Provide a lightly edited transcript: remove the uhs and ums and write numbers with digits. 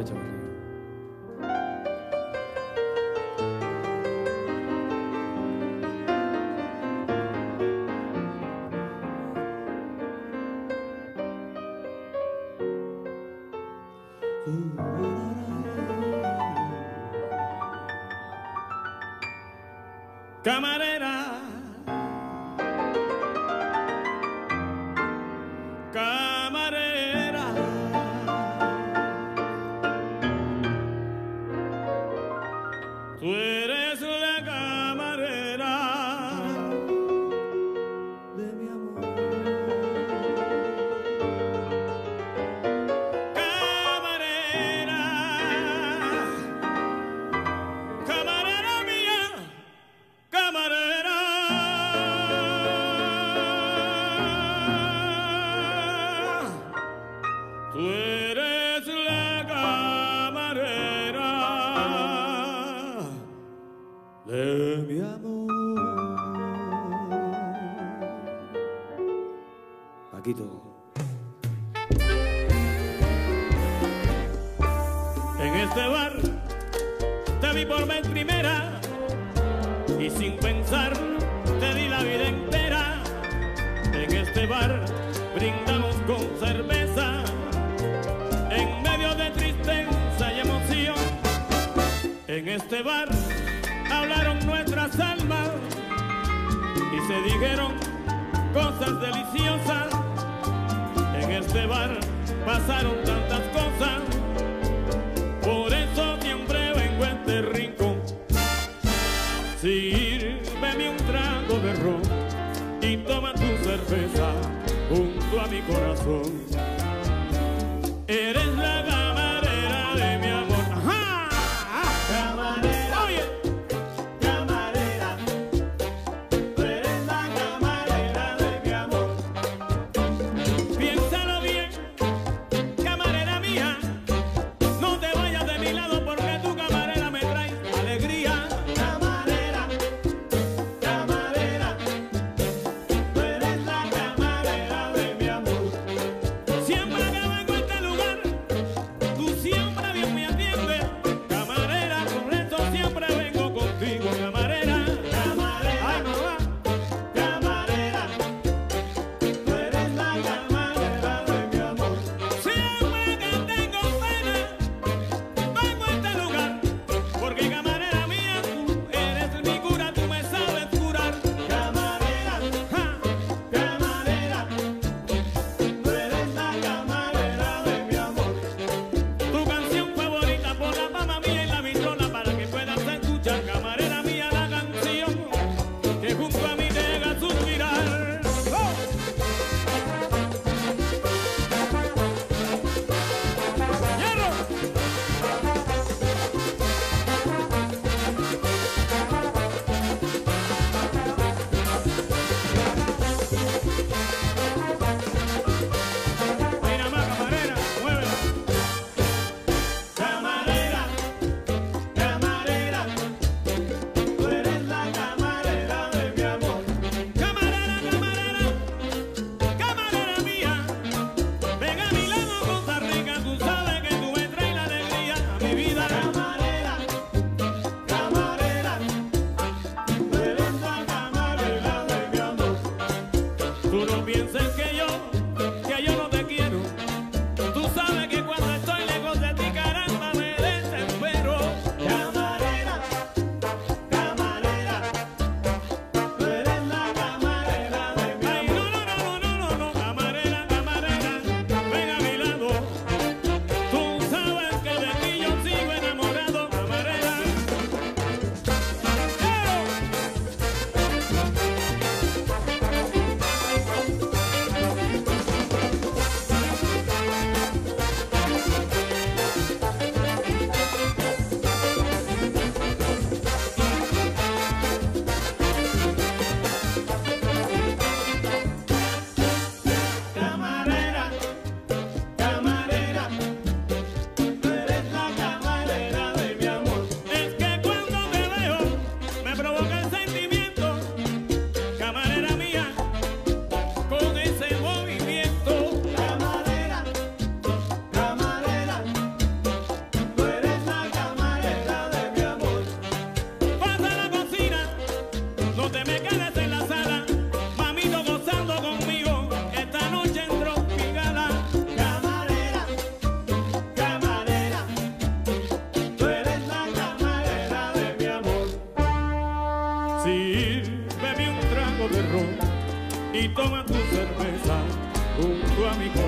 chaval. Camarera, camarera, tú eres la camarera de mi amor. Camarera, camarera mía, camarera. Tú eres la camarera de mi amor. Paquito. En este bar te vi por vez primera y sin pensar te di la vida entera. En este bar brindamos con cerveza en medio de tristeza y emoción. En este bar hablaron nuestras almas y se dijeron cosas deliciosas. En este bar pasaron tantas cosas, por eso siempre vengo a este rincón. Sírveme un trago de ron y toma tu cerveza junto a mi corazón. Eres la camarera de mi amor. ¡Ajá! Camarera, oye, camarera, tú eres la camarera de mi amor. Piénsalo bien, camarera mía, no te vayas de mi lado porque tu camarera me trae alegría. Camarera, camarera, tú eres la camarera de mi amor. Siempre que vengo a este lugar, tú siempre bien me atiendes. Camarera, por eso siempre vengo contigo, camarera. Camarera, ay mamá, camarera, tú eres la camarera de mi amor. Siempre que tengo pena, vengo a este lugar, porque camarera mía, tú eres mi cura, tú me sabes curar. Camarera, ja, camarera, tú eres la camarera de mi amor. Tu canción favorita por la fama mía y la vitrola para que puedas escuchar, camarera mía, la canción que junto a mí te haga suspirar. ¡Oh! ¡Hierro! Mira más, camarera, muévela. Camarera, camarera, tú eres la camarera de mi amor. Camarera, camarera, camarera mía, ven a mi lado, Costa Rica, tú sabes que tú me traes la alegría a mi vida. Camarera, camarera, tú eres la camarera de mi amor. Tú no pienses que yo no te quiero. Tú sabes que cuando estoy lejos de ti, caramba, me desespero. Camarera, camarera, tú eres la camarera de mi amor. Ay, no, camarera, camarera, ven a mi lado. Tú sabes que de ti yo sigo enamorado, camarera. ¡Pero! mi corazón.